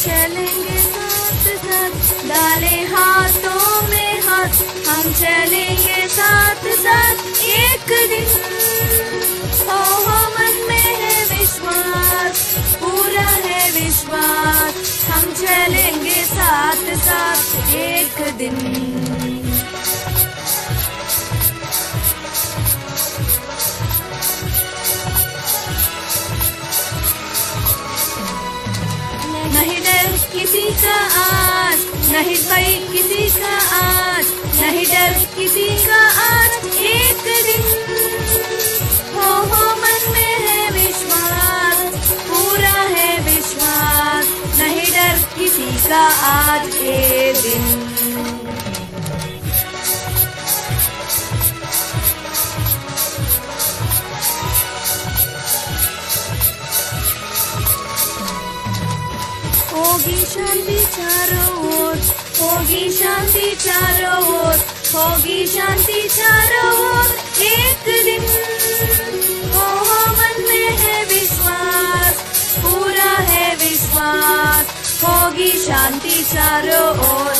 चलेंगे साथ साथ, डाले हाथों में हाथ, हम चलेंगे साथ साथ एक दिन। हो मन में है विश्वास, पूरा है विश्वास, हम चलेंगे साथ साथ एक दिन। नहीं डर किसी का आज, नहीं भय किसी का आज, नहीं डर किसी का आज एक दिन। हो मन में है विश्वास, पूरा है विश्वास, नहीं डर किसी का आज के दिन। होगी शांति चारों ओर, होगी शांति चारों ओर, होगी शांति चारों ओर एक दिन। हो मन में है विश्वास, पूरा है विश्वास, होगी शांति चारों ओर